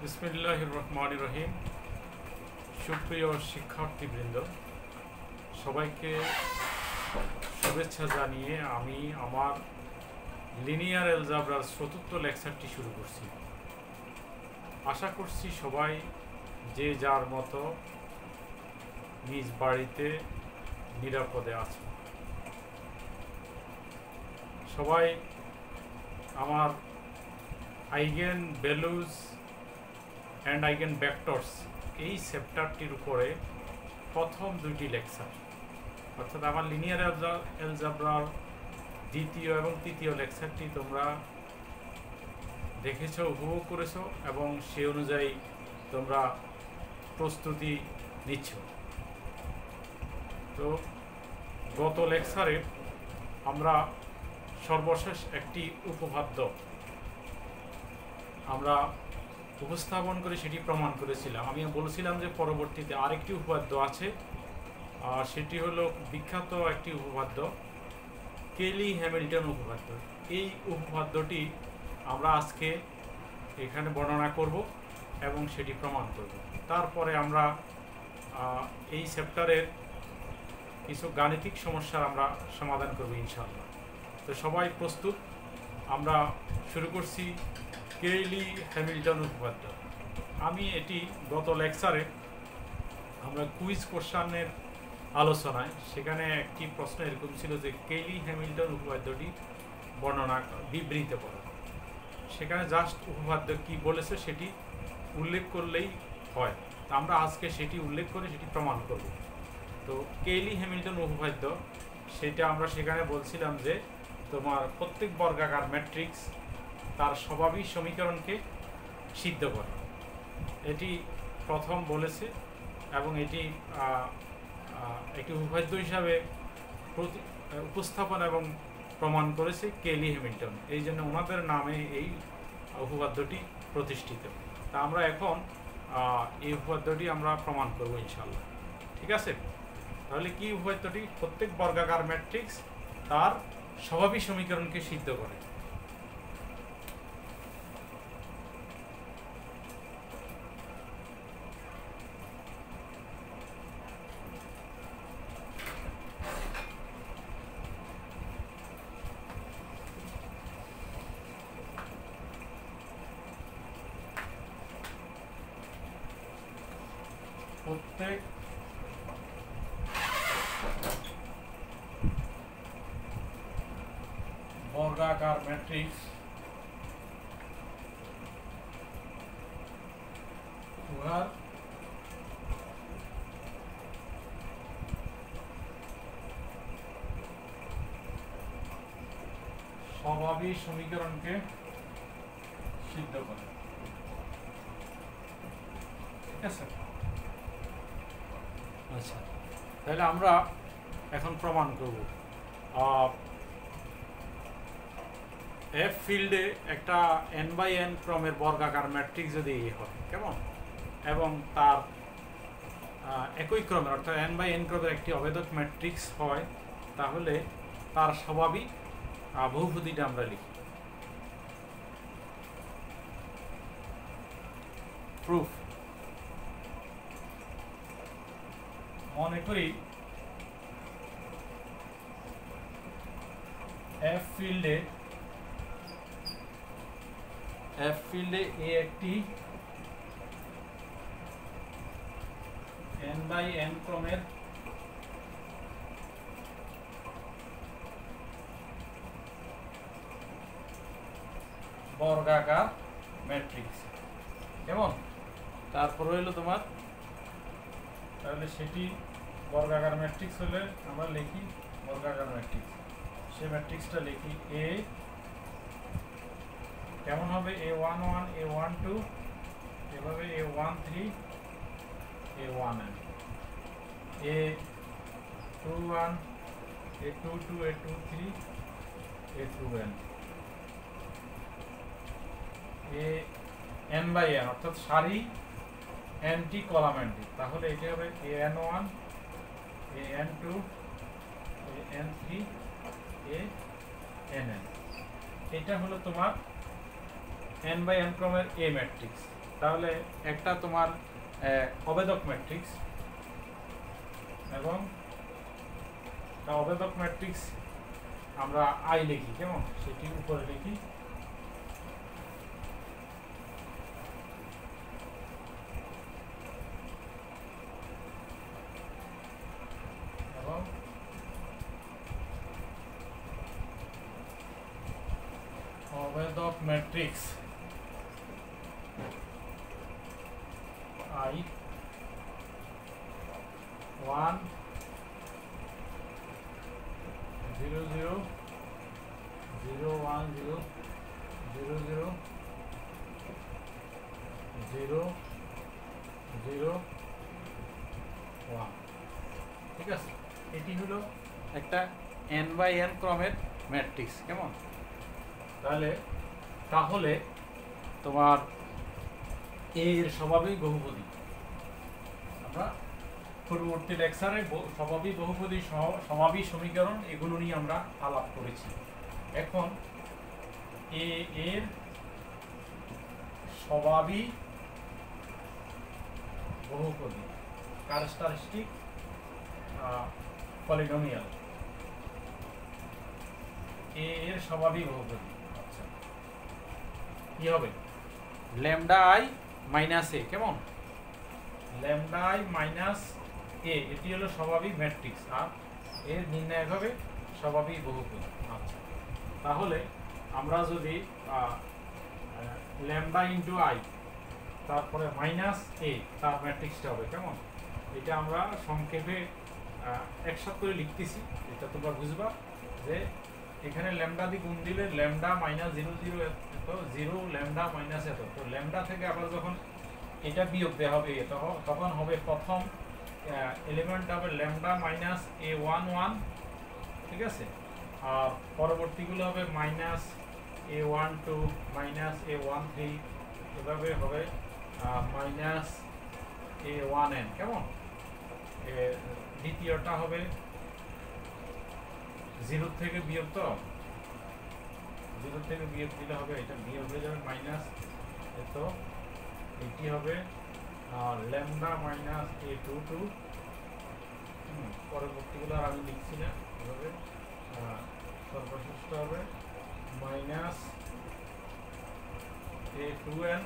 বিসমিল্লাহির রহমানির রহিম। সুপ্রিয় শিক্ষার্থীবৃন্দ, সবাইকে শুভেচ্ছা জানিয়ে আমি আমার লিনিয়ার অ্যালজেব্রার চতুর্থ লেকচারটি শুরু করছি। আশা করছি সবাই যে যার মতো নিজ বাড়িতে নিরাপদে আছে। সবাই আমার eigen values and eigen vectors এই চ্যাপ্টারটির উপরে প্রথম দুইটি লেকচার, অর্থাৎ আমার লিনিয়ার অ্যালজেব্রার দ্বিতীয় এবং তৃতীয় লেকচারটি তোমরা দেখেছো, উপভোগ করেছো এবং সে অনুযায়ী তোমরা প্রস্তুতি নিচ্ছ। তো গত লেকচারে আমরা সর্বশেষ একটি উপপাদ্য আমরা উপস্থাপন করে সেটি প্রমাণ করেছিলাম। আমি বলেছিলাম যে পরবর্তীতে আরেকটি উপপাদ্য আছে, আর সেটি হলো বিখ্যাত একটি উপপাদ্য, কেলি হ্যামিল্টন উপপাদ্য। এই উপপাদ্যটি আমরা আজকে এখানে বর্ণনা করব এবং সেটি প্রমাণ করব। তারপরে আমরা এই চ্যাপ্টারের কিছু গাণিতিক সমস্যার আমরা সমাধান করব ইনশাআল্লাহ। তো সবাই প্রস্তুত? আমরা শুরু করছি কেলি হ্যামিল্টন উপপাদ্য। আমি এটি গত লেকচারে আমরা কুইজ কোশ্চেনের আলোচনায় সেখানে একটি প্রশ্ন এরকম ছিল যে কেলি হ্যামিল্টন উপপাদ্যটি বর্ণনা বিবৃত করো। সেখানে জাস্ট উপপাদ্য কি বলেছে সেটি উল্লেখ করলেই হয়। তা আমরা আজকে সেটি উল্লেখ করে সেটি প্রমাণ করব। তো কেলি হ্যামিল্টন উপপাদ্য সেটা আমরা সেখানে বলছিলাম যে তোমার প্রত্যেক বর্গাকার ম্যাট্রিক্স তার স্বাভাবিক সমীকরণকে সিদ্ধ করে, এটি প্রথম বলেছে এবং এটি একটি উপপাদ্য হিসাবে উপস্থাপন এবং প্রমাণ করেছে কেলি হ্যামিল্টন। এই জন্য ওনাদের নামে এই উপপাদ্যটি প্রতিষ্ঠিত। তা আমরা এখন এই উপপাদ্যটি আমরা প্রমাণ করব ইনশাআল্লাহ। ঠিক আছে? তাহলে কি উপপাদ্যটি? প্রত্যেক বর্গাকার ম্যাট্রিক্স তার স্বাভাবিক সমীকরণকে সিদ্ধ করে। প্রত্যেক বর্গাকার ম্যাট্রিক্স উহার স্বাভাবিক সমীকরণকে সিদ্ধ করে। ঠিক আছে? আচ্ছা, তাহলে আমরা এখন প্রমাণ করব। এফ ফিল্ডে একটা n বাই n ক্রমের বর্গাকার ম্যাট্রিক্স যদি হয় কেমন, এবং তার একই ক্রমের অর্থাৎ n বাই n ক্রমের একটি অভেদক ম্যাট্রিক্স হয়, তাহলে তার স্বাভাবিক বহুপদীটা আমরা লিখি। প্রুফ: মনে করি এফ ফিল্ডে এ একটি n বাই n ক্রমের বর্গাকার ম্যাট্রিক্স কেমন। তারপর হইলো তোমার, তাহলে সেটি বর্গাকার ম্যাট্রিক্স হলে আমরা লিখি বর্গাকার ম্যাট্রিক্স। সেই ম্যাট্রিক্সটা লিখি এ কেমন হবে, A11 A12 এভাবে A13 A1n, A21 A22 A23 A2n, n by n অর্থাৎ সারি nটি কলাম nটি, তাহলে এটি হবে an1 an2 an3 ann। এটা হলো তোমার n বাই n ক্রমের এ ম্যাট্রিক্স। তাহলে একটা তোমার অবেদক ম্যাট্রিক্স এবং অবেদক ম্যাট্রিক্স আমরা আই লিখি, কেমন সেটি উপরে লিখি। এবং অবেদক ম্যাট্রিক্স I 1 0 0 0 1 0 0 0 0 0 1, ঠিক আছে। এটি হলো একটা n বাই n ক্রমের ম্যাট্রিক্স, কেমন। তাহলে তোমার এর স্বাভাবিক বহুপদী, আমরা পূর্ববর্তী লেকচারে স্বাভাবিক বহুপদী স্বাভাবিক সমীকরণ এগুলো নিয়ে আমরা আলাপ করেছি। এখন এর স্বাভাবিক বহুপদী ক্যারেক্টারিস্টিক পলিনোমিয়াল, এর স্বাভাবিক বহুপদী আচ্ছা কি হবে, ল্যামডা আই মাইনাস এ, কেমন ল্যামডা আই মাইনাস এ, এটি হলো স্বাভাবিক ম্যাট্রিক্স আর এর নির্ণায়ক হবে স্বাভাবিক বহুপদী। আচ্ছা, তাহলে আমরা যদি ল্যামডা ইন্টু আই তারপরে মাইনাস এ তার ম্যাট্রিক্সটা হবে, কেমন। এটা আমরা সংক্ষেপে একসাথে করে লিখতেছি, এটা তোমরা বুঝবা যে এখানে ল্যামডা দিয়ে গুণ দিলে ল্যামডা মাইনাস 0 0 এত 0 ল্যামডা মাইনাস এত, তো ল্যামডা থেকে আবার যখন এটা বিয়োগ দেওয়া হবে তখন হবে প্রথম এলিমেন্ট হবে ল্যামডা মাইনাস a11, ঠিক আছে। আর পরবর্তীগুলো হবে মাইনাস a12 মাইনাস a13, এভাবে হবে মাইনাস a1n, কেমন। দ্বিতীয়টা হবে 0 থেকে বিয়োগ, তো 0 থেকে বিয়োগ দিলে হবে এটা বিয়োগ হয়ে যাবে মাইনাস এত, এটি হবে ল্যামডা মাইনাস a22, পরবর্তীগুলো আর আমি লিখছি না, এভাবে সর্বশেষ হবে মাইনাস a2n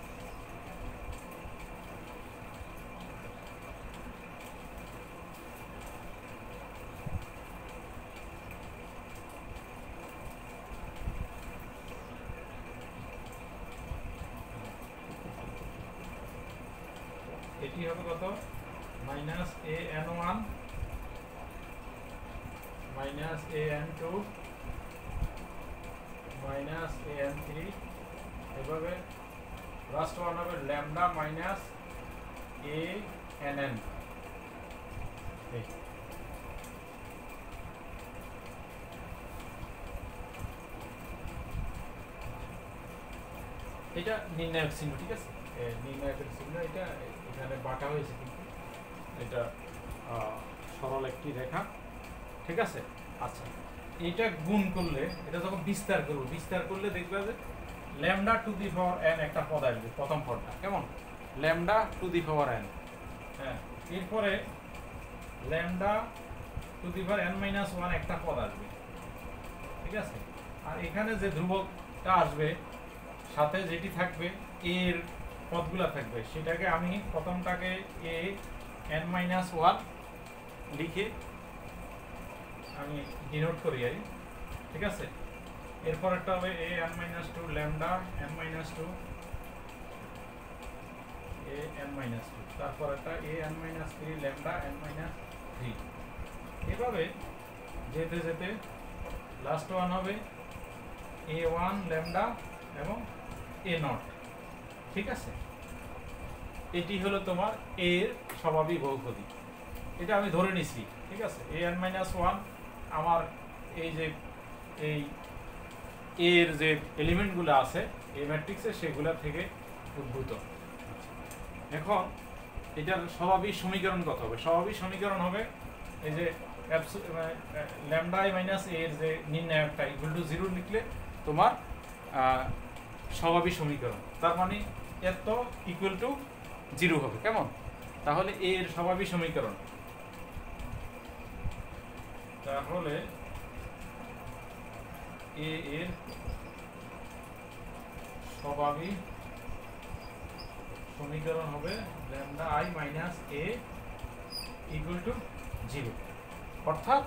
এটি হবে কত minus an1 minus an2 minus an3, এভাবে লাস্ট ওয়ান হবে ল্যামডা মাইনাস ann। এটা নির্ণায়ক চিহ্ন, ঠিক আছে, নির্ণায়কের চিহ্ন এটা এখানে বাঁকা হয়েছে, কিন্তু এটা সরল একটি রেখা, ঠিক আছে। আচ্ছা, এটা গুণ করলে এটা যখন বিস্তার করলে দেখবে যে lambda to the power n একটা পদ আসবে, প্রথম পদটা, কেমন lambda to the power n, হ্যাঁ, এরপরে lambda to the power n minus 1 একটা পদ আসবে, ঠিক আছে। আর এখানে যে ধ্রুবকটা আসবে সাথে যেটি থাকবে এর পদগুলা থাকবে, সেটাকে আমি প্রথমটাকে a n মাইনাস 1 লিখে আমি ডিনোট করি, ঠিক আছে। এরপর একটা হবে a n minus 2 lambda n minus 2 a n minus 2, তারপর একটা a n minus 3 lambda n minus 3, এভাবে যেতে যেতে লাস্ট ওয়ান হবে a1 ল্যামডা এবং a0, ঠিক আছে। এটি হলো তোমার এর স্বাভাবিক বহুপদী, এটা আমি ধরে নিছি, ঠিক আছে। an মাইনাস 1 আমার এই যে এই এর যে এলিমেন্টগুলো আছে এই ম্যাট্রিক্সে সেগুলো থেকে উদ্ভূত। এখন এটার স্বাভাবিক সমীকরণ কত হবে, স্বাভাবিক সমীকরণ হবে এই যে ল্যামডা আই মাইনাস এর যে নির্ণায়কটা ইকুয়াল টু 0 লিখলে তোমার স্বাভাবিক সমীকরণ, তার মানে এত ইকুয়াল টু 0 হবে। কেমন? তাহলে এ এর স্বাভাবিক সমীকরণ, তাহলে এ এর স্বাভাবিক সমীকরণ হবে lambda I minus A equal to 0। অর্থাৎ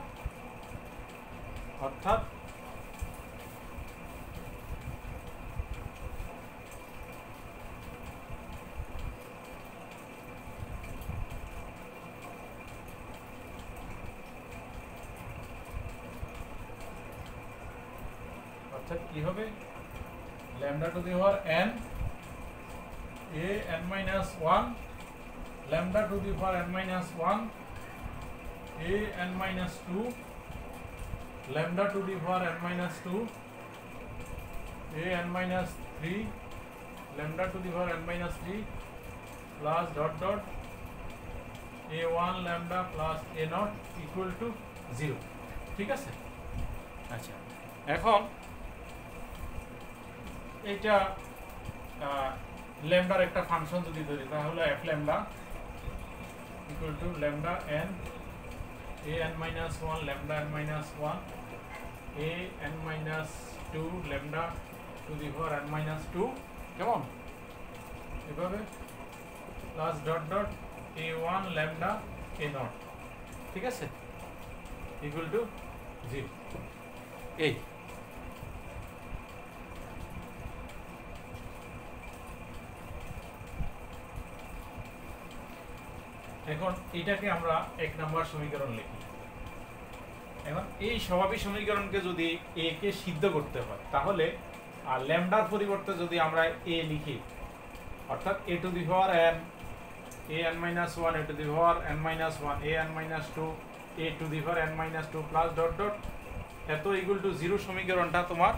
কি হবে? Lambda to the power n a n minus 1 lambda to the power n minus 1 a n minus 2 lambda to the power n minus 2 a n minus 3 lambda to the power n minus 3 plus dot dot a1 lambda plus a naught equal to 0। ঠিক আছে? আচ্ছা, এখন এটা ল্যামডার একটা function যদি ধরি তাহলে f lambda equal to lambda n a n minus 1 lambda n minus 1 a n minus 2 lambda to the power n minus 2, কেমন? এভাবে plus dot dot a1 lambda a naught, ঠিক আছে, equal to 0। এই এখন এটাকে আমরা 1 নম্বর সমীকরণ লিখি। এখন এই স্বাভাবিক সমীকরণকে যদি a কে সিদ্ধ করতে হয় তাহলে আর ল্যামডার পরিবর্তে যদি আমরা a লিখি, অর্থাৎ a to the power n a n minus 1 a to the power n minus 1 a n minus 2 a to the power n minus 2 plus dot dot এত ইকুয়াল টু 0 সমীকরণটা তোমার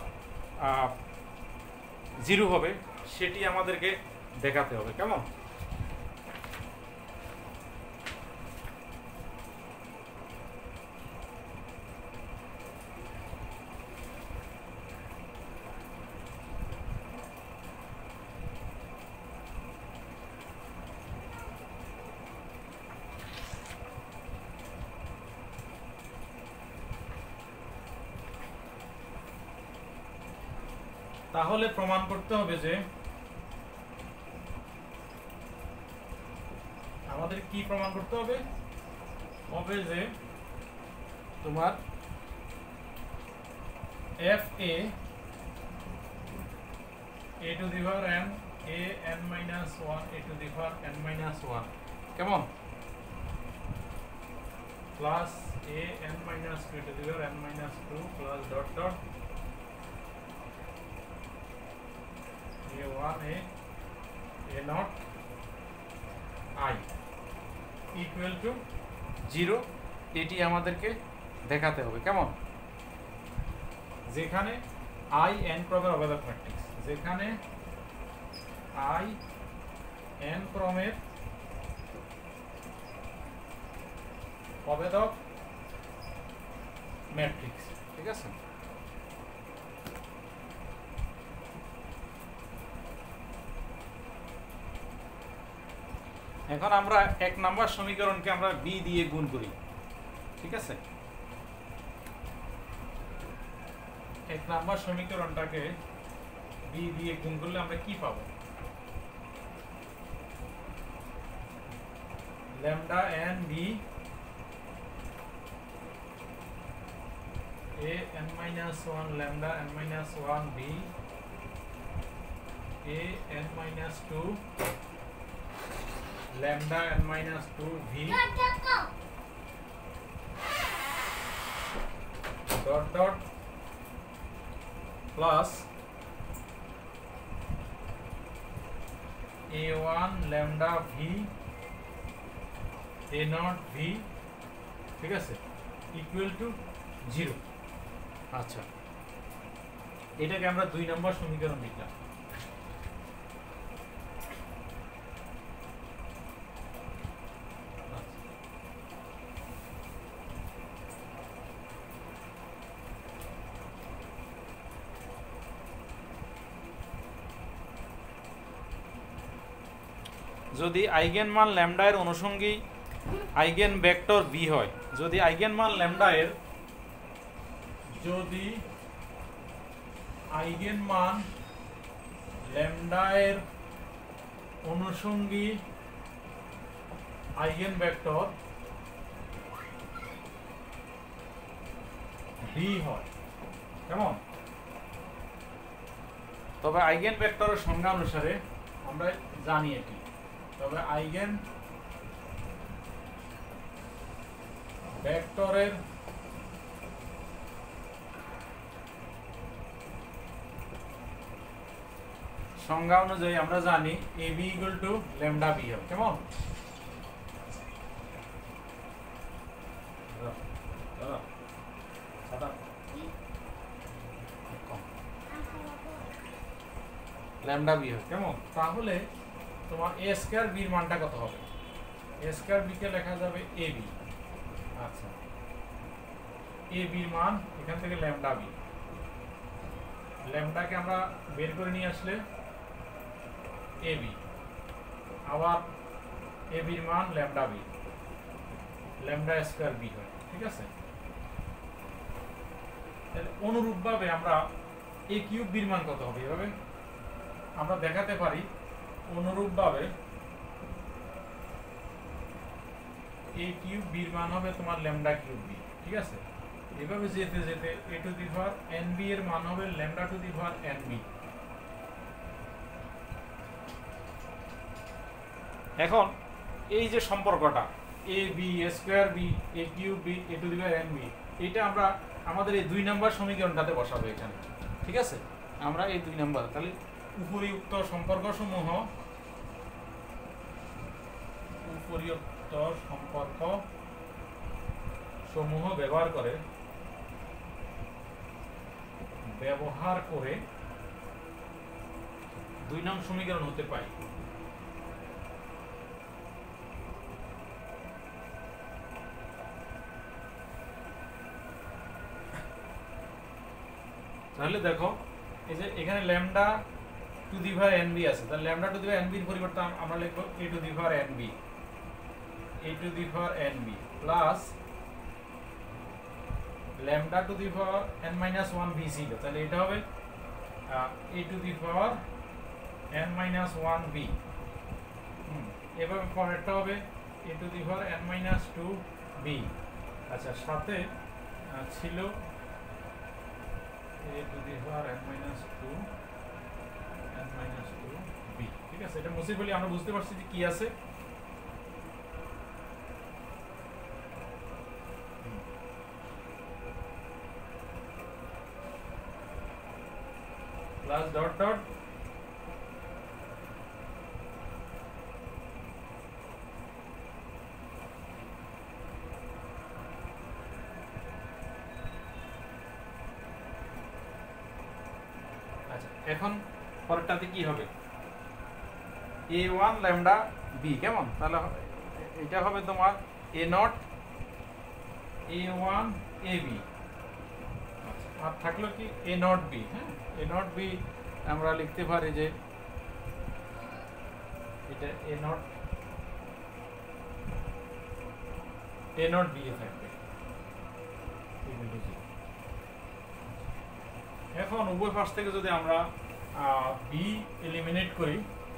0 হবে, সেটি আমাদেরকে দেখাতে হবে। কেমন? তাহলে প্রমাণ করতে হবে যে আমাদের কি প্রমাণ করতে হবে? হবে যে তোমার f a to the power n a n minus 1 a to the power n minus 1, কেমন? Plus a n minus 2 to the power n minus 2 plus dot dot a1 a naught I equal to 0, এটি আমাদেরকে দেখাতে হবে। কেমন? যেখানে I n ক্রমের অবেদক matrix, যেখানে I n ক্রমের অবেদক ম্যাট্রিক্স, ঠিক আছে? এখন আমরা 1 নম্বর সমীকরণকে আমরা b দিয়ে গুণ করি, ঠিক আছে? 1 নম্বর সমীকরণটাকে b দিয়ে গুণ করলে আমরা কি পাবো? lambda n b a n minus 1 lambda n minus 1 b a n minus 2 lambda n minus 2 v dot dot plus a1 lambda v a naught v, ঠিক আছে, ইকুয়াল টু 0। আচ্ছা, এটাকে আমরা 2 নম্বর সমীকরণ লিখলাম। যদি আইগেন মান ল্যামডা এর অনুষঙ্গী আইগেন ভেক্টর বি হয়, যদি আইগেন মান ল্যামডা এর অনুষঙ্গী আইগেন ভেক্টর বি হয়, কেমন? তবে আইগেন ভেক্টরের সংজ্ঞা অনুসারে আমরা জানি এটি, তবে আইগেন ভেক্টরের সংজ্ঞা অনুযায়ী আমরা জানি A B equal to lambda B হবে, কেমন? ল্যামডা বি হবে, কেমন? তাহলে তোমার এ স্কয়ার বির মানটা কত হবে? এ স্কয়ার বি কে লেখা যাবে এ বি। আচ্ছা, এ বির মান এখান থেকে ল্যামডা বি, ল্যামডাকে আমরা বের করে নিয়ে আসলে এ বি, আবার এ বির মান lambda B, lambda square B হয়, ঠিক আছে? অনুরূপভাবে আমরা এ কিউব বির মান কত হবে? এভাবে আমরা দেখাতে পারি, অনুরূপভাবে এ কিউব বির মান হবে তোমার ল্যামডা কিউব বি, ঠিক আছে? এভাবে যেতে যেতে A to the power N B এর মান হবে lambda to the power N B. এখন এই যে সম্পর্কটা A B square B A cube B A to the power N B, এটা আমরা আমাদের এই 2 নম্বর সমীকরণটাতে বসাবো এখানে, ঠিক আছে? আমরা এই 2 নম্বর, তাহলে উপরিউক্ত সম্পর্ক সমূহ ব্যবহার করে 2 নং সমীকরণ হতে পারে। তাহলে দেখো এই যে এখানে lambda to the power N B আছে, তাহলে lambda to the power N B এর পরিবর্তে আমরা লিখব A to the power N B, A to the power N B plus lambda to the power n minus 1 B ছিল, তাহলে এটা হবে A to the power n minus 1 B. এভাবে পরেরটা হবে A to the power n minus 2 B. আচ্ছা, সাথে ছিল এ to the power n minus 2 B, ঠিক আছে? এটা মুছে ফেলি, আমরা বুঝতে পারছি যে কি আছে। প্লাস ডট ডট আচ্ছা, এখন পরেরটাতে কি হবে? a1 ল্যামডা বি, কেমন? তাহলে এটা হবে তোমার a নট a1 ab, আর থাকলো কি a নট b। হ্যাঁ, a নট b আমরা লিখতে পারি যে এটা a নট b এ থাকবে। এখন উভয় পাশ থেকে যদি আমরা b এলিমিনেট করি,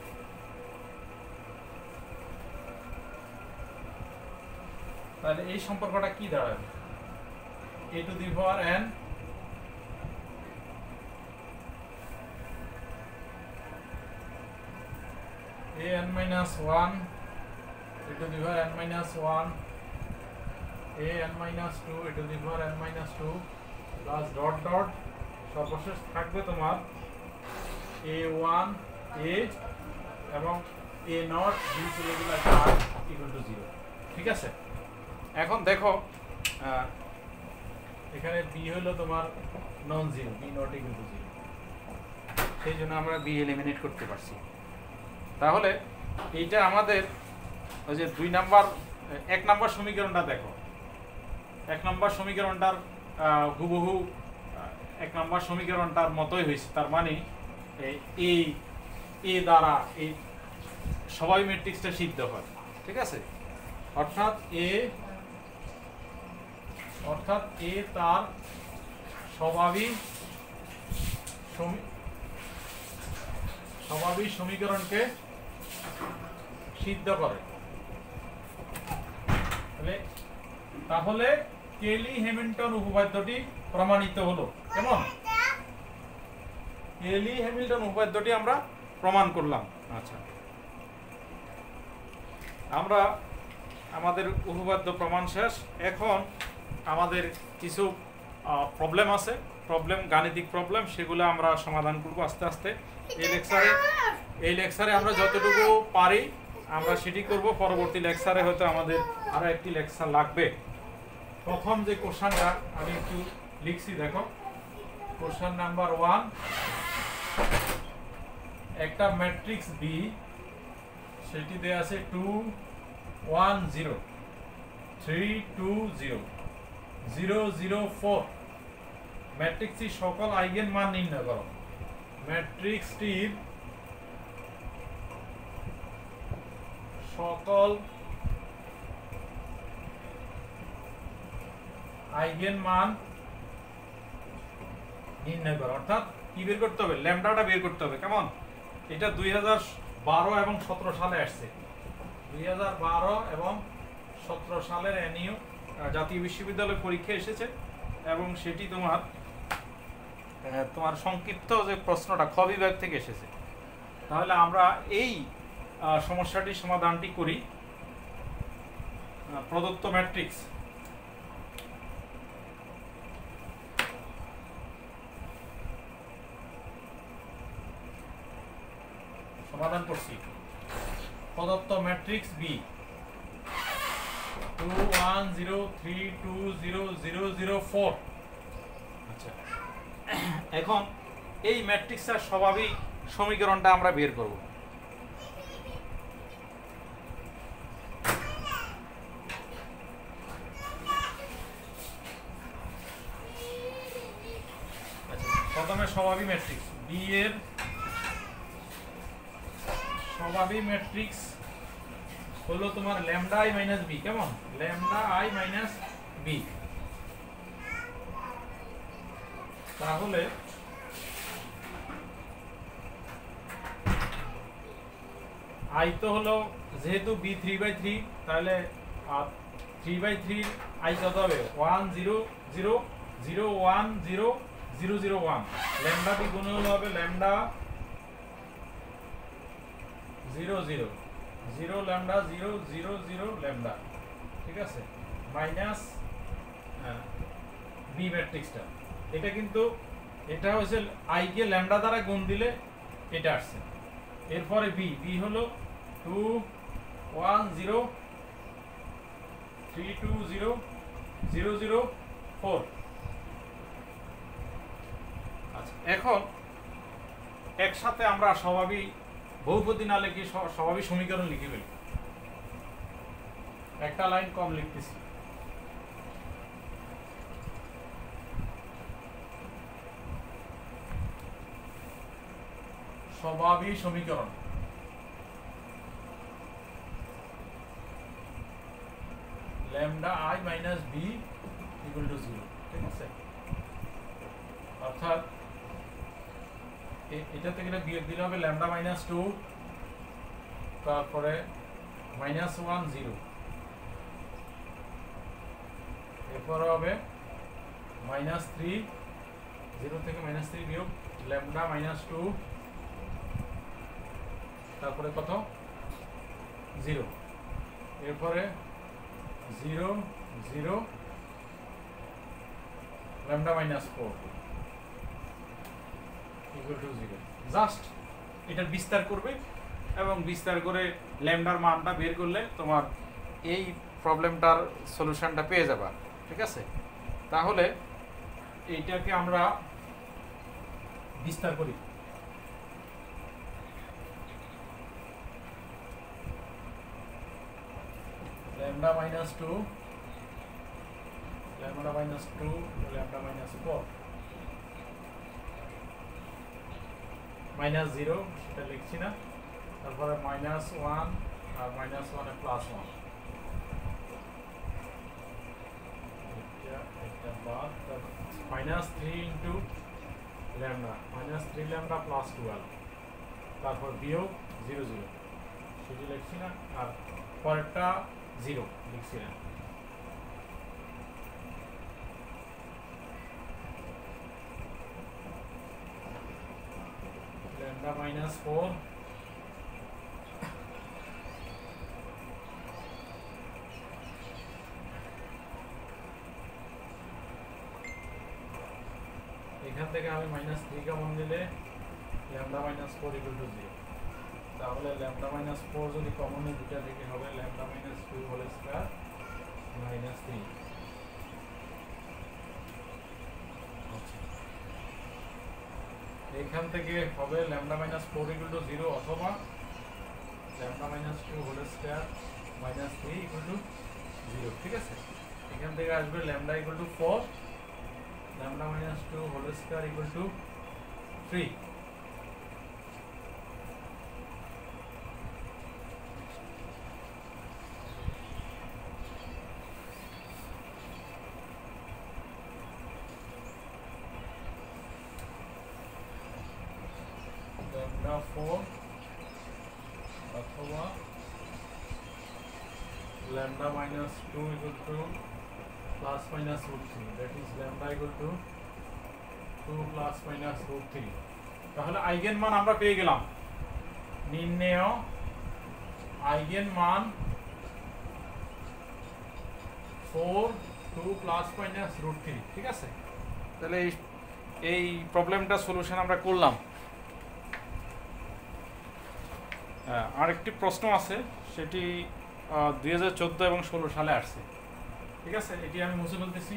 তাহলে এই সম্পর্কটা কি দাঁড়াবে? a to the power n an minus 1 a to the power n minus 1 an minus 2 a to the power n minus 2 plus dot dot সর্বশেষ থাকবে তোমার a1 a এবং a নট b চলে গেলে r ইকুয়াল টু 0, ঠিক আছে? এখন দেখো এখানে b হলো তোমার non zero, b not equal to 0, সেই জন্য আমরা b এলিমিনেট করতে পারছি। তাহলে এইটা আমাদের ওই যে 1 নম্বর সমীকরণটা দেখো, 1 নম্বর সমীকরণটার হুবহু 1 নম্বর সমীকরণটার মতোই হয়েছে। তার মানে এই দ্বারা এই স্বভাবী ম্যাট্রিক্সটা সিদ্ধ হয়, ঠিক আছে। অর্থাৎ এ তার স্বভাবী সমীকরণকে সিদ্ধ করে। তাহলে কেলি হ্যামিল্টন উপপাদ্যটি প্রমাণিত হলো। কেমন? কেলি হ্যামিল্টন উপপাদ্যটি আমরা প্রমাণ করলাম। আচ্ছা, আমরা আমাদের উপপাদ্য প্রমাণ শেষ। এখন আমাদের কিছু প্রবলেম আছে, গাণিতিক প্রবলেম, সেগুলো আমরা সমাধান করব আস্তে আস্তে। এই লেকচারে আমরা যতটুকু পারি আমরা সেটি করব। পরবর্তী লেকচারে হয়তো আমাদের আরো একটি লেকচার লাগবে। প্রথম যে কোশ্চেনটা আমি একটু লিখছি, দেখো। কোশ্চেন নাম্বার 1, একটা ম্যাট্রিক্স বি, সেটি দেয়া আছে 2 1 0 3 2 0 0 0 4। ম্যাট্রিক্সটির সকল আইগেন মান নির্ণয় করো। ম্যাট্রিক্সটির সকল আইগেন মান নির্ণয় করো। অর্থাৎ কি বের করতে হবে? ল্যামডাটা বের করতে হবে। কেমন? এটা 2012 এবং 17 সালে আসছে। 2012 এবং 17 সালের এনইউ জাতীয় বিশ্ববিদ্যালয় পরীক্ষা এসেছে এবং সেটি তোমার সংক্ষিপ্ত যে প্রশ্নটা খ বিভাগ থেকে এসেছে। তাহলে আমরা এই সমস্যাটির সমাধানটি করি। প্রদত্ত ম্যাট্রিক্স সমাধান করছি। প্রদত্ত ম্যাট্রিক্স বি 2 1 0 3 2 0 0 0 4। আচ্ছা, এখন এই ম্যাট্রিক্সের স্বভাবী সমীকরণটা আমরা বের করব। প্রথমে স্বভাবী ম্যাট্রিক্স বি এর স্বভাবী ম্যাট্রিক্স হলো তোমার ল্যামডা আই মাইনাস বি। কেমন? Lambda I minus B. তাহলে আই তো হলো, যেহেতু বি 3/3, তাহলে 3/3 আই কত হবে? 1 0 0 0 1 0 0 0 1। ল্যামডা বি গুণ হলো হবে ল্যামডা 0 0 0 ল্যামডা 0 0 0 ল্যামডা, ঠিক আছে, মাইনাস বি ম্যাট্রিক্সটা। এটা কিন্তু এটা হচ্ছে আই কে ল্যামডা দ্বারা গুণ দিলে এটা আসছে। এরপরে বি হলো 2 1 0 3 2 0 0 0 4। আচ্ছা, এখন একসাথে আমরা স্বভাবী বহুপদী না লিখে স্বভাবী সমীকরণ লিখে ফেলি। একটা লাইন কম লিখতেছি। স্বভাবী সমীকরণ lambda I minus B equal to 0, ঠিক আছে। অর্থাৎ এটা থেকে বিয়োগ দিলে হবে ল্যামডা মাইনাস 2, তারপরে মাইনাস 1 0, এরপরে হবে মাইনাস 3, 0 থেকে মাইনাস 3 বিয়োগ ল্যামডা মাইনাস 2, তারপরে কত? 0, এরপরে 0 0 lambda minus 4 equal to 0। Just এটার বিস্তার করবে এবং বিস্তার করে ল্যামডার মানটা বের করলে তোমার এই প্রবলেমটার সলিউশনটা পেয়ে যাবা, ঠিক আছে। তাহলে এইটাকে আমরা বিস্তার করি। Lambda minus 2 lambda minus 2 lambda minus 4 minus 0, সেটা লিখছি না, তারপরে -1 আর -1 এ +1, এটা বাদ, -3 ইন্টু ল্যামডা, -3 ল্যামডা প্লাস 12, তারপর বিয়োগ 0 0, সেটি লিখছি না, আর পরেরটা 0 লিখছি না। ল্যামডা -4 এখান থেকে আমি -3 কমন দিলে ল্যামডা -4 ইকুয়াল টু 0, তাহলে ল্যামডা -4 যদি কমন নিই দুটা থেকে হবে ল্যামডা -2 হোল স্কয়ার -3। এখান থেকে হবে ল্যামডা -4 ইকুয়াল টু 0 অথবা lambda -2 whole square -3 equal to 0, ঠিক আছে। এখান থেকে আসবে lambda equal to 4, lambda -2 whole square equal to 3। Lambda 4 অথবা lambda -2 equal to +-√3, that is lambda equal to 2 +-√3। তাহলে আইগেন মান আমরা পেয়ে গেলাম, নির্ণেয় আইগেন মান 4 2 +-√3, ঠিক আছে। তাহলে এই প্রবলেমটা সলিউশন আমরা করলাম। আরেকটি প্রশ্ন আছে, সেটি 2014 এবং 16 সালে আসছে, ঠিক আছে। এটি আমি মুছে ফেলতেছি।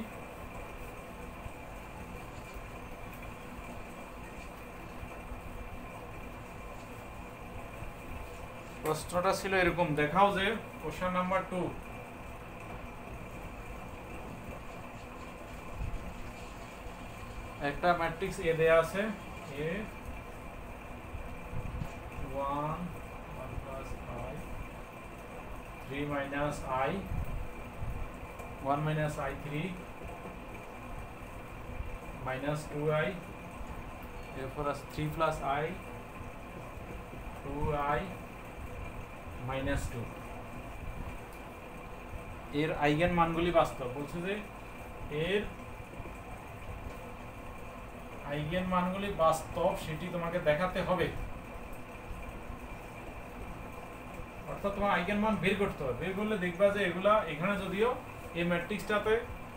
প্রশ্নটা ছিল এরকম, দেখাও যে কোশ্চেন নাম্বার 2 একটা ম্যাট্রিক্স এ দেয়া আছে, এ 1 1 plus I 3 minus I 1 minus I3 minus 2I, therefore as 3 plus I 2I minus 2। এর আইগেন মানগুলি বাস্তব, বলছে যে এর আইগেন মানগুলি বাস্তব, সেটি তোমাকে দেখাতে হবে। অর্থাৎ তোমার আইগেন মান বের করতে হবে, বের করলে দেখবা যে এগুলা এখানে যদিও এই ম্যাট্রিক্সটাতে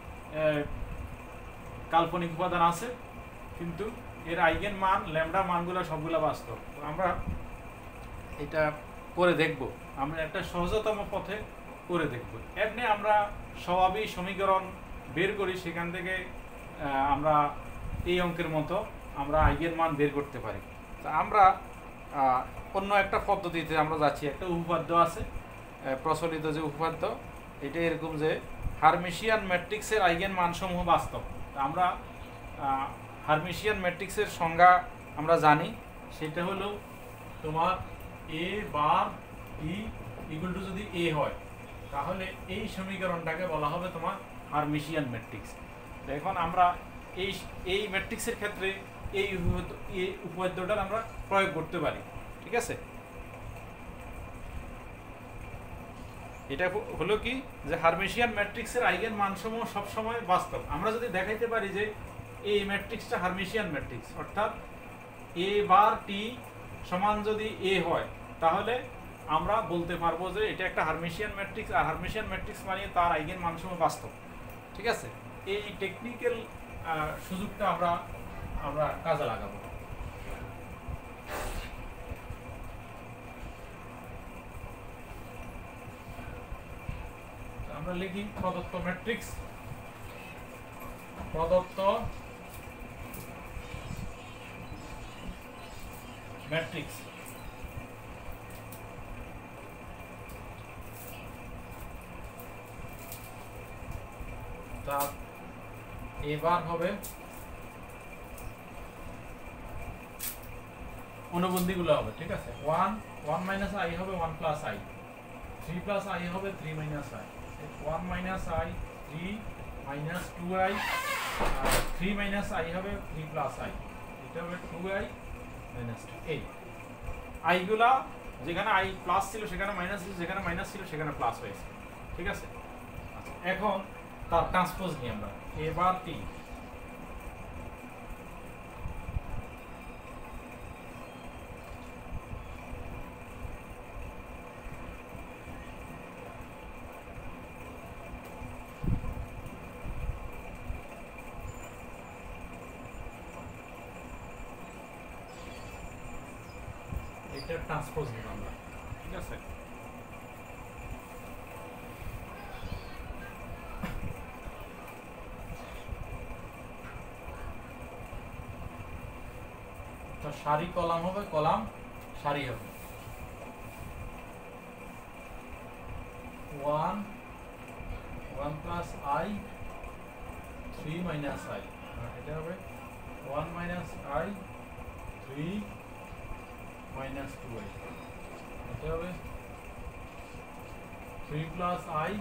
কাল্পনিক উপাদান আছে, কিন্তু এর আইগেন মান ল্যামডা মানগুলো সবগুলা বাস্তব। আমরা এটা করে দেখব, আমরা একটা সহজতম পথে করে দেখব। এমনি আমরা স্বাভাবিক সমীকরণ বের করি, সেখান থেকে আমরা এই অঙ্কের মতো আমরা আইগেন মান বের করতে পারি। তা আমরা অন্য একটা পদ্ধতিতে আমরা যাচ্ছি। একটা উপপাদ্য আছে, প্রচলিত যে উপপাদ্য, এটা এরকম যে হার্মিশিয়ান ম্যাট্রিক্সের আইগেন মানসমূহ বাস্তব। আমরা হার্মিশিয়ান ম্যাট্রিক্সের সংজ্ঞা আমরা জানি, সেটা হলো তোমার এ বার টি ইকুয়াল টু যদি এ হয়, তাহলে এই সমীকরণটাকে বলা হবে তোমার হার্মিশিয়ান ম্যাট্রিক্স। এখন আমরা এই ম্যাট্রিক্সের ক্ষেত্রে এই উপপাদ্যটার আমরা প্রয়োগ করতে পারি, ঠিক আছে। এটা হলো কি যে হার্মিশিয়ান ম্যাট্রিক্সের আইগেন মানসমূহ সবসময় বাস্তব। আমরা যদি দেখাইতে পারি যে এই ম্যাট্রিক্সটা হার্মিশিয়ান ম্যাট্রিক্স, অর্থাৎ এ বার টি সমান যদি এ হয়, তাহলে আমরা বলতে পারবো যে এটা একটা হার্মিশিয়ান ম্যাট্রিক্স, আর হার্মিশিয়ান ম্যাট্রিক্স মানে তার আইগেন মানসমূহ বাস্তব, ঠিক আছে। এই টেকনিক্যাল সুযোগটা আমরা কাজে লাগাবো। আমরা লিখি প্রদত্ত ম্যাট্রিক্স, প্রদত্ত ম্যাট্রিক্স তা এবার হবে অনুবন্ধীগুলো হবে, ঠিক আছে। 1 1 মাইনাস আই হবে 1 প্লাস আই, 3 প্লাস আই হবে 3 minus I, 1 minus I 3 minus 2i, আর 3 মাইনাস আই হবে 3 প্লাস আই, এটা হবে 2i মাইনাস 2। এই আইগুলা যেখানে আই প্লাস ছিল সেখানে মাইনাস ছিল, যেখানে মাইনাস ছিল সেখানে প্লাস হয়েছে, ঠিক আছে। আচ্ছা, এখন তার ট্রান্সপোজ নিই আমরা, এবার টি ট্রান্সপোজ নিব আমরা, ঠিক আছে। তো সারি কলাম হবে, কলাম সারি হবে 1 1 প্লাস আই 3 মাইনাস আই, এটা হবে 1 মাইনাস আই 3 মাইনাস 2i, এটা হবে 3 প্লাস আই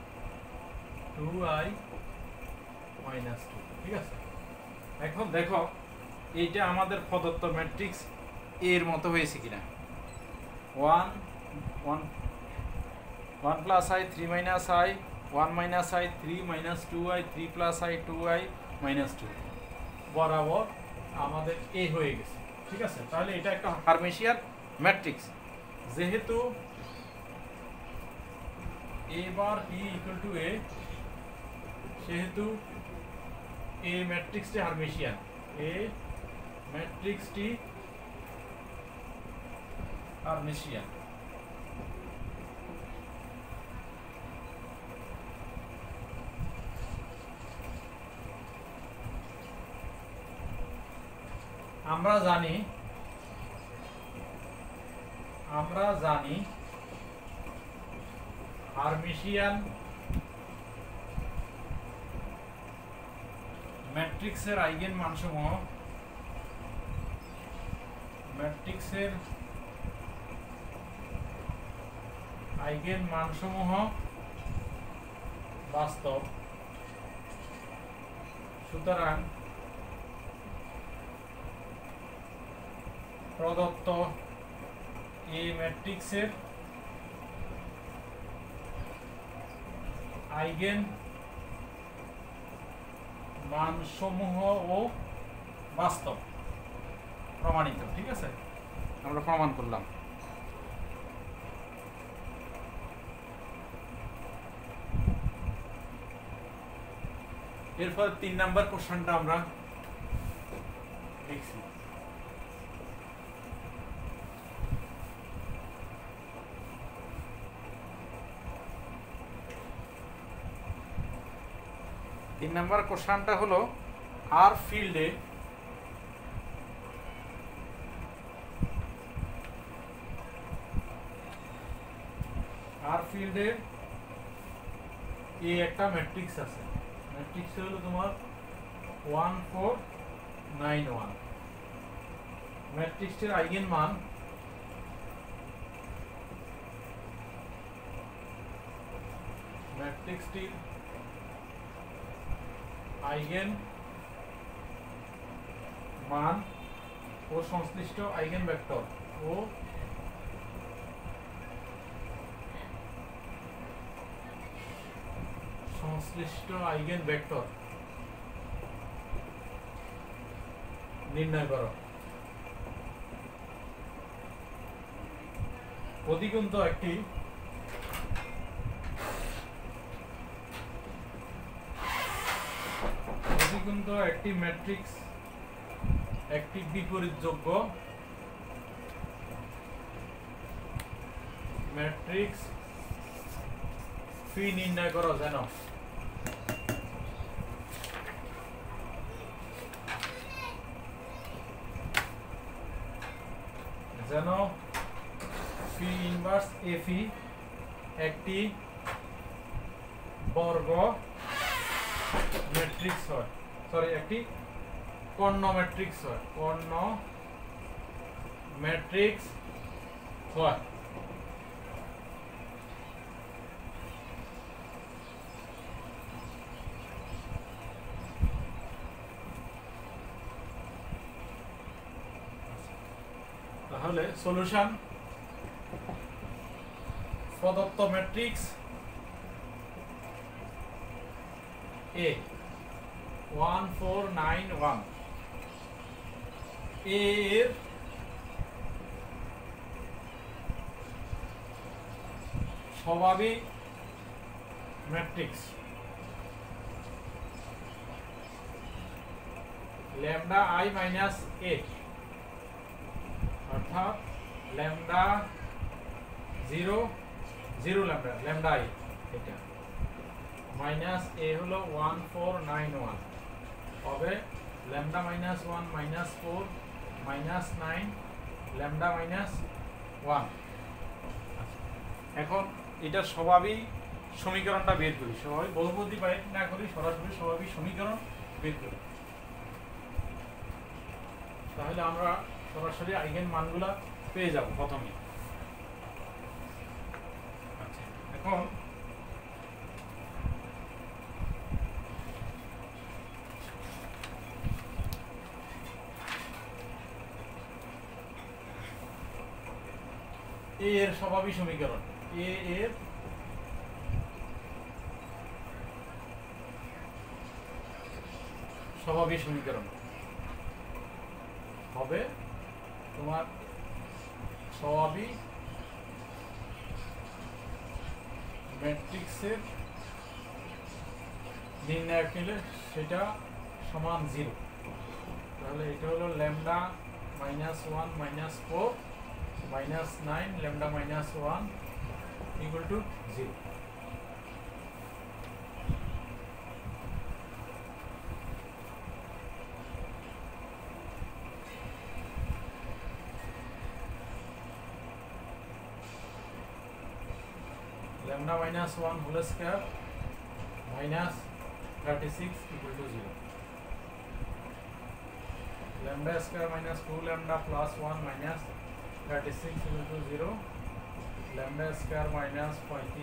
2i মাইনাস 2, ঠিক আছে। এখন দেখো এইটা আমাদের প্রদত্ত ম্যাট্রিক্স এর মতো হয়েছে কিনা। 1 1 1 plus i 3 minus I 1 minus I 3 minus 2i 3 plus i 2i minus 2 বরাবর আমাদের এ হয়ে গেছে, ঠিক আছে। তাহলে এটা একটা হারমেশিয়ান ম্যাট্রিক্স, যেহেতু a bar p equal to a, সেহেতু a ম্যাট্রিক্সটি হারমেশিয়ান, a ম্যাট্রিক্সটি হারমেশিয়ান। আমরা জানি হারমেশিয়ান ম্যাট্রিক্সের আইগেন মানসমূহ বাস্তব, সুতরাং প্রদত্ত এই ম্যাট্রিক্সের আইগেন মানসমূহ ও বাস্তব, প্রমাণিত, ঠিক আছে। আমরা প্রমাণ করলাম। এরপর 3 নাম্বার কোশ্চেনটা আমরা দেখছি। তিন নাম্বার কোশ্চেনটা হলো আর ফিল্ডে এ একটা ম্যাট্রিক্স আছে, ম্যাট্রিক্স হলো তোমার 1 4 9 1। ম্যাট্রিক্সটির আইগেন মান ও সংশ্লিষ্ট আইগেন ভেক্টর নির্ণয় করো। অধিকন্তু একটি ম্যাট্রিক্স একটি বিপরীতযোগ্য ম্যাট্রিক্স ফি নির্ণয় করো যেন ফি ইনভার্স এ ফি একটি বর্গ ম্যাট্রিক্স হয়, একটি কর্ণ ম্যাট্রিক্স হয়, কর্ণ ম্যাট্রিক্স হয়। তাহলে সলিউশন প্রদত্ত ম্যাট্রিক্স এ 1491 এর স্বাভাবিক matrix lambda I minus A, অর্থাৎ ল্যামডা 0 0 ল্যামডা আই, এটা মাইনাস এ হলো 1491 হবে lambda minus 1 minus 4 minus 9 lambda minus 1। এখন এটার স্বাভাবিক সমীকরণটা বের করি, স্বাভাবিক বহুপদী বাইর না করি, সরাসরি স্বাভাবিক সমীকরণ বের করি। তাহলে আমরা সরাসরি আইগেন মানগুলা পেয়ে যাব প্রথমে। আচ্ছা, এখন এ এর স্বাভাবিক সমীকরণ, এ এর স্বাভাবিক সমীকরণ হবে তোমার স্বাভাবিক ম্যাট্রিক্সের নির্ণায়ক নিলে সেটা সমান 0। তাহলে এটা হলো lambda minus 1 minus 4 minus 9 lambda minus 1 equal to 0। lambda minus 1 whole square minus 36 equal to 0. Lambda square minus 2 lambda plus 1 minus 36 equal to 0. Lambda square minus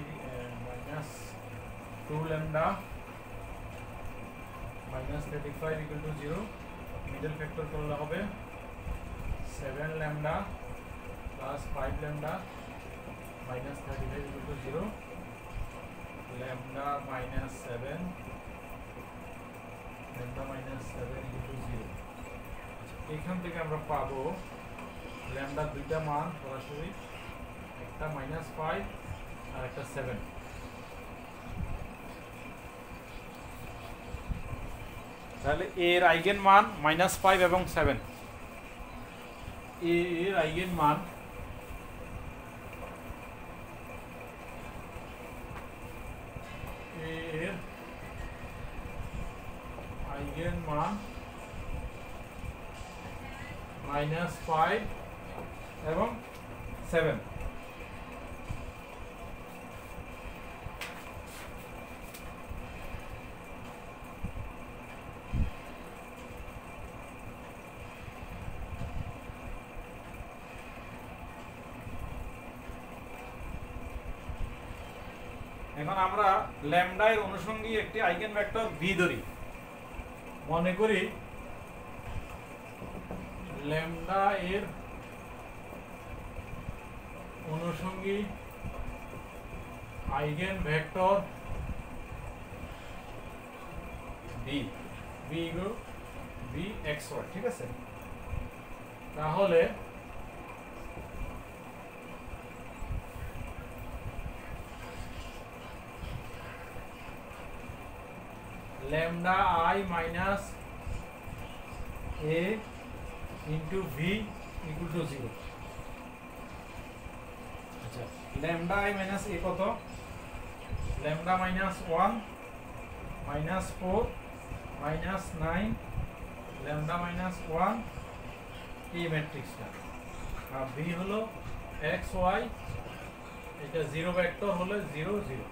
2 lambda minus 35 equal to 0. Middle factor করলে হবে 7 lambda plus 5 lambda minus 35 equal to 0. Lambda minus 7 lambda minus 7 equal to 0. এখান থেকে আমরা পাবো lambda দুইটা মান সরাসরি, একটা -5 আর একটা 7। তাহলে এর আইগেন মান -5 এবং 7। এর আইগেন মান এর আইগেন মান -5 এবং 7। এখন আমরা ল্যামডা এর অনুষঙ্গী একটি আইগেন ভেক্টর ভি ধরি। মনে করি ল্যামডা এর অনুষঙ্গী eigen vector v, v x y, ঠিক আছে? তাহলে lambda I minus a into v equal to 0। আচ্ছা, lambda I minus a কত? lambda minus 1 minus 4 minus 9 lambda minus 1 এই ম্যাট্রিক্সটা, আর v হলো x y, এটা 0 ভেক্টর হলে 0 0।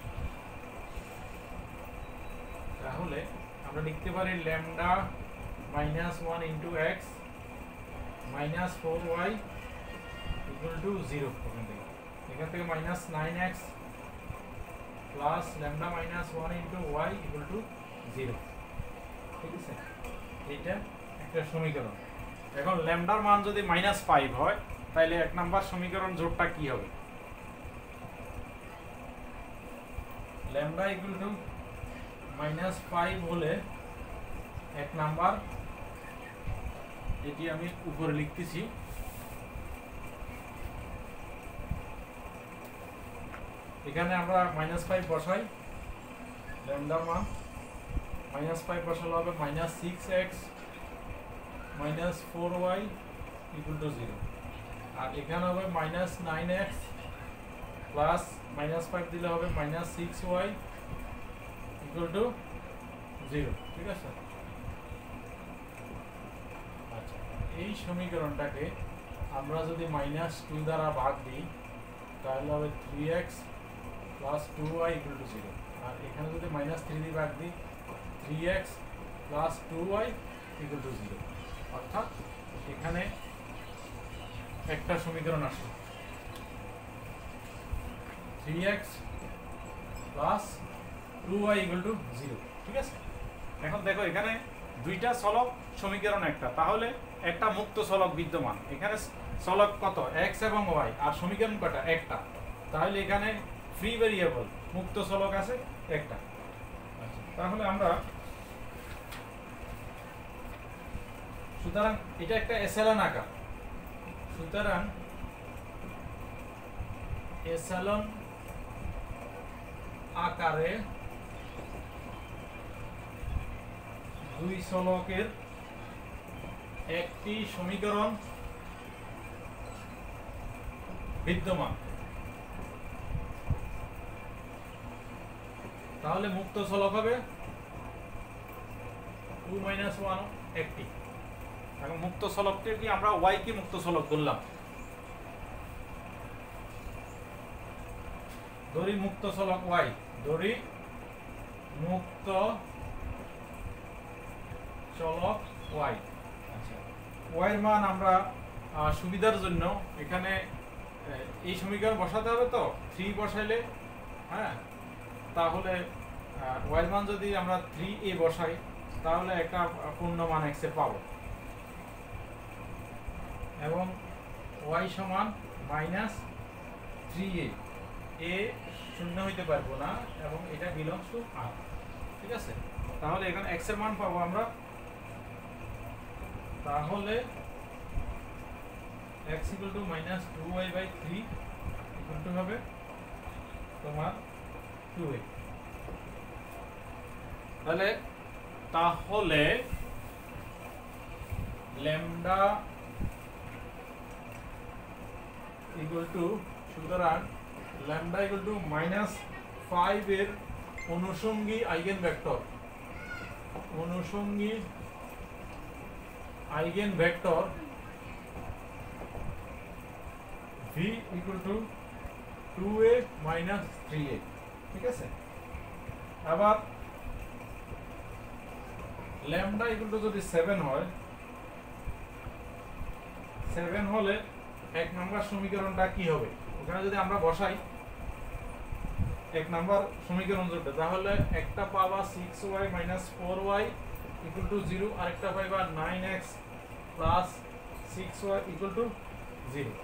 তাহলে আমরা লিখতে পারি lambda -1 into x minus 4y equal to 0 এখান থেকে minus 9x plus lambda minus 1 into y equal to 0। ঠিক আছে, এইটা একটা সমীকরণ। এখন ল্যামডার মান যদি -5 হয় তাহলে এক নাম্বার সমীকরণ জোড়টা কি হবে? ল্যামডা ইকুয়াল টু -5 হলে এক নাম্বার, এটি আমি উপরে লিখতেছি, এখানে আমরা -5 বসাই, ল্যামডার মান -5 বসালে হবে -6x -4y ইকুয়াল টু 0, আর এখানে হবে -9x প্লাস -5 দিলে হবে -6y ইকুয়াল টু 0। ঠিক আছে, আচ্ছা এই সমীকরণটাকে আমরা যদি -2 দ্বারা ভাগ দিই তাহলে হবে 3x plus 2y equal to 0, আর এখানে যদি -3 দিয়ে ভাগ দিই 3x plus 2y equal to 0, অর্থাৎ এখানে একটা সমীকরণ আসে 3x plus 2y equal to 0। ঠিক আছে, এখন দেখো এখানে দুইটা চলক সমীকরণ একটা, তাহলে একটা মুক্ত চলক বিদ্যমান, এখানে চলক কত x এবং y, আর সমীকরণ কটা একটা, তাহলে এখানে ফ্রি ভেরিয়েবল মুক্ত চলক আছে একটা। তাহলে আমরা সুতরাং এটা একটা এসালন আকার, সুতরাং এসালন আকারে দুই চলকের একটি সমীকরণ বিদ্যমান, তাহলে মুক্ত চলক হবে 2 - 1 একটি। এখন মুক্ত চলককে কি আমরা y কে মুক্ত চলক বললাম, ধরি মুক্ত চলক y, ধরি মুক্ত চলক y। আচ্ছা, y এর মান আমরা সুবিধার জন্য এখানে এই সমীকরণ বসাতে হবে, তো 3 বসাইলে, হ্যাঁ, তাহলে y এর মান যদি আমরা 3a বসাই তাহলে একটা পূর্ণ মান x এর পাবো, এবং y সমান -3a, a শূন্য হইতে পারবো না এবং এটা বিলংস টু r। ঠিক আছে, তাহলে এখানে x এর মান পাবো আমরা, তাহলে x equal to -2y/3 equal to হবে তোমার 2a। তাহলে ল্যামডা ইকুয়াল টু, সুতরাং ল্যামডা ইকুয়াল টু -5 এর অনুষঙ্গী আইগেনভেক্টর, অনুষঙ্গী eigenvector v equal to 2a - 3a। ঠিক আছে, আবার ল্যামডা ইকুয়াল টু যদি 7 হয়, 7 হলে এক নম্বর সমীকরণটা কি হবে, ওখানে যদি আমরা বসাই এক নম্বর সমীকরণ জোটে, তাহলে একটা পাবা 6y - 4y ইকুয়াল টু 0, আরেকটা পাইবা 9x plus 6y equal to 0।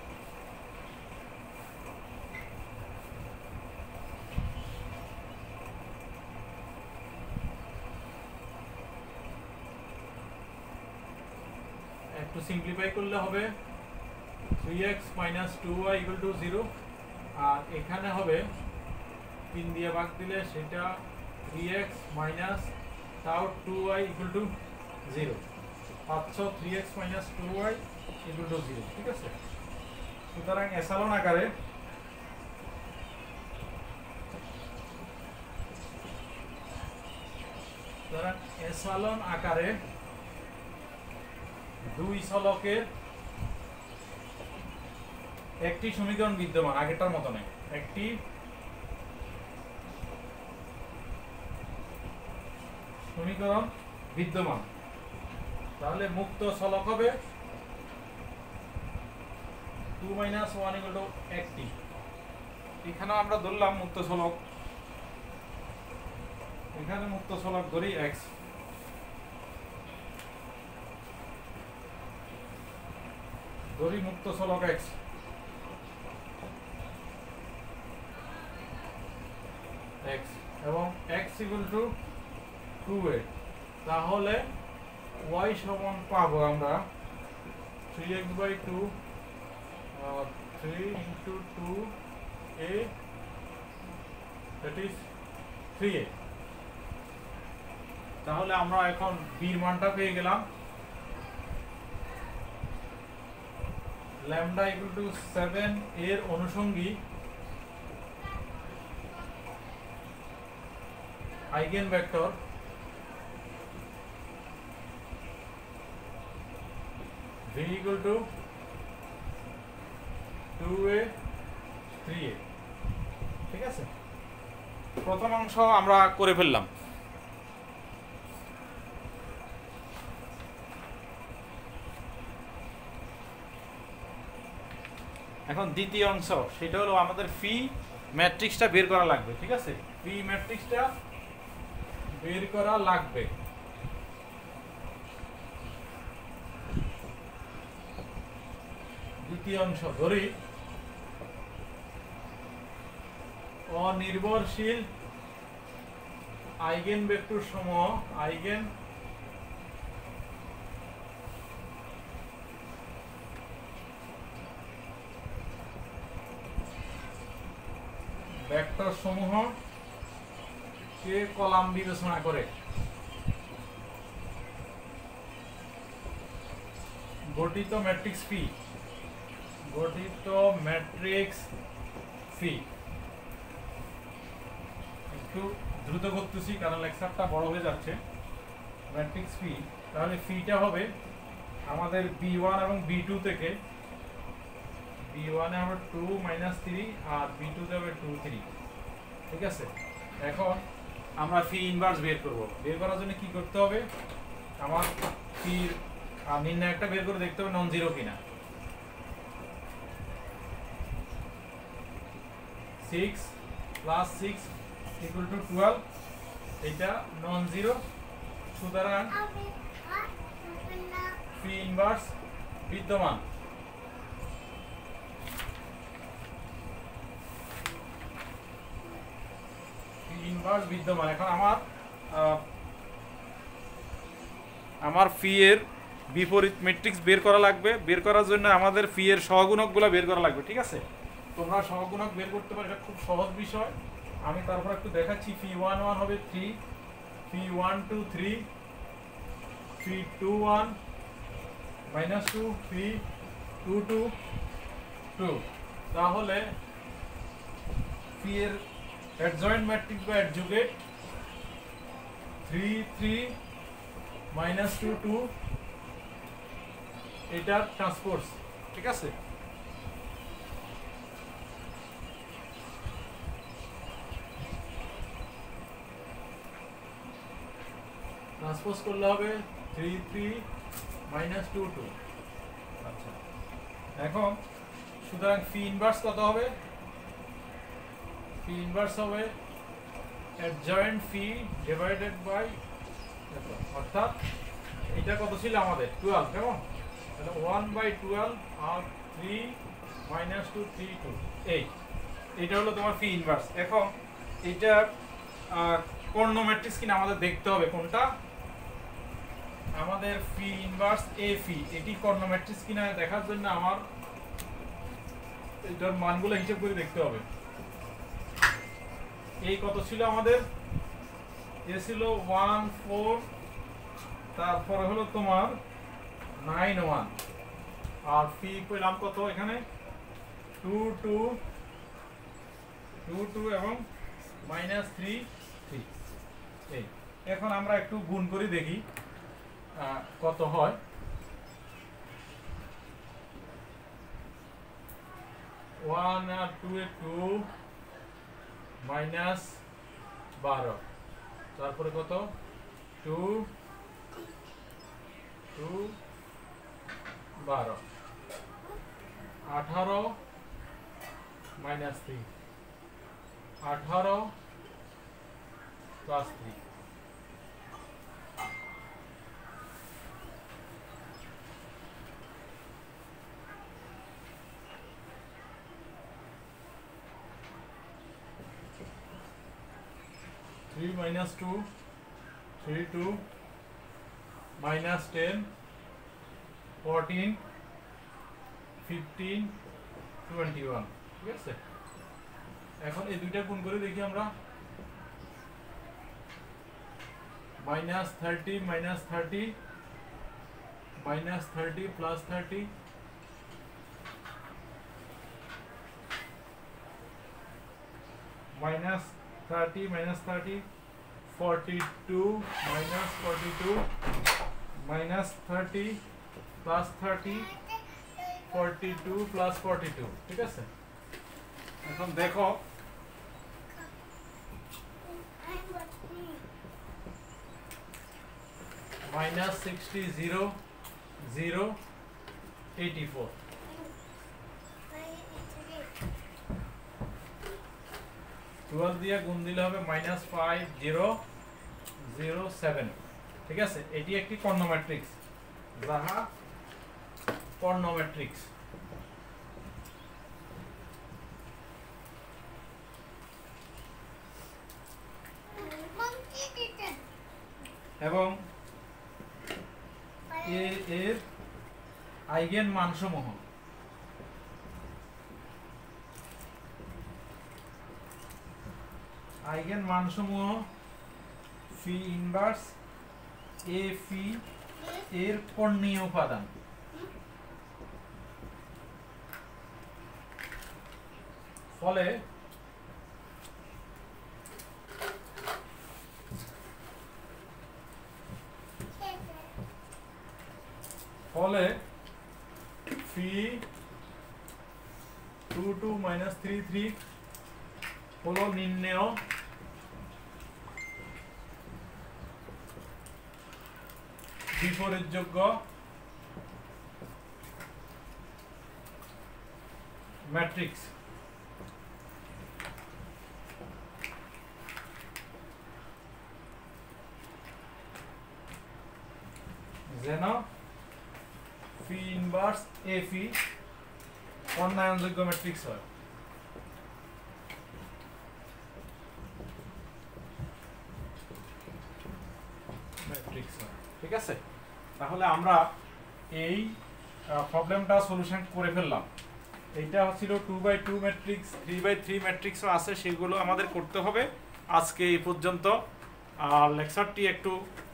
একটু সিম্পলিফাই করলে হবে 3x - 2y ইকুয়াল টু 0, আর এখানে হবে 3 দিয়ে ভাগ দিলে সেটা 3x - tau 2y equal to 0, 3x - 2y equal to 0। ঠিক আছে, সুতরাং এসালন আকারে দুই চলকের একটি সমীকরণ বিদ্যমান, আগেরটার মতো নয়, একটি সমীকরণ বিদ্যমান, তাহলে মুক্ত চলক হবে 2 মাইনাস 1 ইকুয়াল টু 80। এখানে আমরা ধরলাম মুক্ত চলক, এখানে মুক্ত চলক ধরি x, ধরি মুক্ত চলক x, এবং x ইকুয়াল টু 2a, তাহলে y সমান পাবো আমরা 3x/2 3 into 2a, that is 3a। তাহলে আমরা এখন b এর মানটা পেয়ে গেলাম, ল্যামডা ইকুয়াল টু 7 এর অনুষঙ্গী eigen vector v equal to 2a 3a। ঠিক আছে, প্রথম অংশ আমরা করে ফেললাম। এখন দ্বিতীয় অংশ, সেটা হলো আমাদের ফি ম্যাট্রিক্সটা বের করা লাগবে। ঠিক আছে, ফি ম্যাট্রিক্সটা বের করা লাগবে। দ্বিতীয় অংশ ধরি অনির্ভরশীল আইগেন ভেক্টর সমূহ, আইগেন ভেক্টর সমূহ কে কলাম বিবেচনা করে গঠিত ম্যাট্রিক্স ফি, গঠিত ম্যাট্রিক্স ফি। একটু দ্রুত করতেছি কারণ লেকচারটা বড় হয়ে যাচ্ছে। ম্যাট্রিক্স ফি, তাহলে ফিটা হবে আমাদের b1 এবং b2 থেকে, b1 এ হবে 2 মাইনাস 3 আর b2 তে হবে 2 3। ঠিক আছে, এখন আমরা ফি ইনভার্স বের করব। বের করার জন্য কি করতে হবে, আমার ফির নির্ণায়কটা বের করে দেখতে হবে নন জিরো কিনা। 6 প্লাস 6 ইকুয়াল টু 12, এটা নন জিরো, সুতরাং ফি ইনভার্স বিদ্যমান। ইনভার্স বিদ্যমান। এখন আমার ফি এর বিপরীত ম্যাট্রিক্স বের করা লাগবে। বের করার জন্য আমাদের ফি এর সহগুণকগুলো বের করা লাগবে। ঠিক আছে, তোমরা সহগুণক বের করতে পারো, এটা খুব সহজ বিষয়। আমি তারপর একটু দেখাচ্ছি। ফি 1 হবে 3, ফি 1 2 3, ফি 2 1 মাইনাস 2, ফি 2 2 2। তাহলে ফি এর adjoint ম্যাট্রিক্স বা adjugate 3 3 minus 2 2, এটা ট্রান্সপোজ। ঠিক আছে, ট্রান্সপোজ করলে হবে 3 3 minus 2 2। আচ্ছা, এখন সুতরাং ফি ইনভার্স কত হবে, ফি ইনভার্স হবে adjoint ফি ডিভাইডেড বাই, অর্থাৎ এটা কত ছিল আমাদের 12, কেমন, তাহলে 1/12 আর 3 মাইনাস 2 3 2, এইটা হলো তোমার ফি ইনভার্স। এখন এটা কর্ণ ম্যাট্রিক্স কিনা আমাদের দেখতে হবে, কোনটা আমাদের ফি ইনভার্স এ ফি, এটি কর্ণ ম্যাট্রিক্স কিনা দেখার জন্য আমার এটার মানগুলো হিসাব করে দেখতে হবে। এই কত ছিল আমাদের, এ ছিল 1 4, তারপরে হলো তোমার 9 1, আর ফি পেলাম কত এখানে 2 2 2 2 এবং মাইনাস 3 3। এই এখন আমরা একটু গুণ করে দেখি কত হয়। 1 আর 2 এ 2 মাইনাস 12, তারপরে কত 2 2 12, 18 minus 3, 18 plus 3। Three minus 2, 3 2 minus 10, 14, 15, 21। ঠিক আছে, এখন এই দুইটা গুণ করে দেখি আমরা। Minus 30 minus 30 minus 30 plus 30, minus 30 minus 30, 42 minus 42, minus 30 plus 30, 42 plus 42। ঠিক আছে, এখন দেখো minus 60 0 0 84, 12 দিয়ে গুণ দিলে হবে মাইনাস 5 0 0 7। ঠিক আছে, এটি একটি কর্ণ ম্যাট্রিক্স, যাহা কর্ণ ম্যাট্রিক্স। এবং এর আইগেন মানসমূহ আইগেন মানসমূহ ফি ইনভার্স এ ফি এর কর্ণীয় উপাদান। ফলে ফি 2 2 minus 3 3 হলো নির্ণেয় বিপরীতযোগ্য ম্যাট্রিক্স। যেন ফি ইনভার্স এ ফি কর্ণায়নযোগ্য ম্যাট্রিক্স হয়। ঠিক আছে, তাহলে আমরা এই প্রবলেমটা সলিউশন করে ফেললাম। এইটা হচ্ছিল 2/2 ম্যাট্রিক্স, 3/3 ম্যাট্রিক্সও আছে, সেগুলো আমাদের করতে হবে। আজকে এই পর্যন্ত। লেকচারটি একটু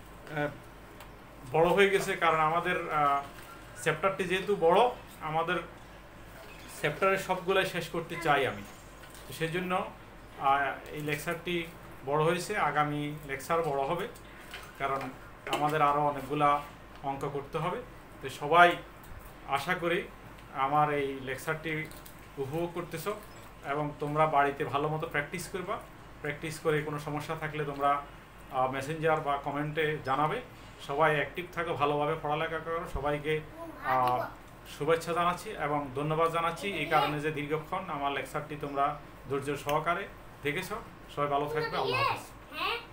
বড় হয়ে গেছে, কারণ আমাদের চ্যাপ্টারটি যেহেতু বড়, আমাদের চ্যাপ্টারের সবগুলাই শেষ করতে চাই আমি, সেই জন্য এই লেকচারটি বড় হয়েছে। আগামী লেকচার বড় হবে, কারণ আমাদের আরও অনেকগুলা অঙ্ক করতে হবে। তো সবাই আশা করি আমার এই লেকচারটি উপভোগ করতেছ এবং তোমরা বাড়িতে ভালো মতো প্র্যাকটিস করবা। প্র্যাকটিস করে কোনো সমস্যা থাকলে তোমরা মেসেঞ্জার বা কমেন্টে জানাবে। সবাই অ্যাক্টিভ থাকো, ভালোভাবে পড়ালেখা করো। সবাইকে শুভেচ্ছা জানাচ্ছি এবং ধন্যবাদ জানাচ্ছি এই কারণে যে দীর্ঘক্ষণ আমার লেকচারটি তোমরা ধৈর্য সহকারে দেখেছ। সবাই ভালো থাকবে। আল্লাহ হাফেজ।